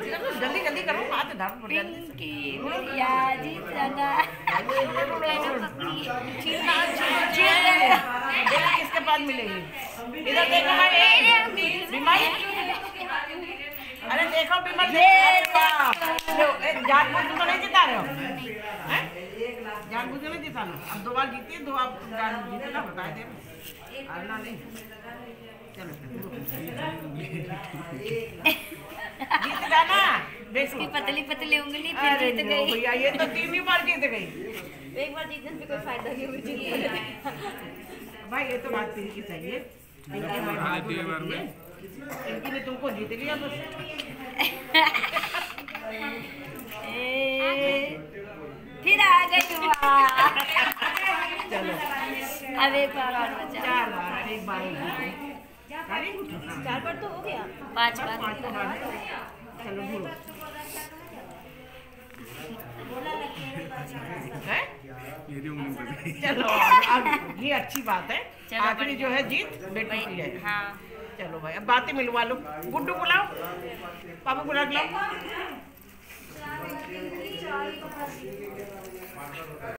जल्दी जल्दी करो, हाथ धर पिंकी भैया जीतना किसके पास मिलेगी? इधर देखो बीमारी। अरे देखो बीमारी, जानबूझ तो नहीं जिता रहे हो, जानबूझ नहीं जिताना। अब 2 बार जीती, 2 आप जीते ना, बता दे हारना नहीं। चलो जीत जाना। इसकी पतली पतली उंगली पे जीत गई भैया, ये तो 3 ही बार जीत गई। एक बार जीतने से कोई फायदा नहीं हुआ। भाई ये तो बात तेरी की सही है, इनकी ने तुमको जीत लिया बस। फिर आ गई। चलो अब एक बार और बचा। 4 बार, एक बार 4 बार तो हो गया, 5 बार। चलो बोलो चलो अब ये अच्छी बात है। आखिरी जो है जीत बेटी की है। हाँ चलो भाई, अब बातें मिलवा लो। गुड्डू बुलाओ, पापा बुला लो।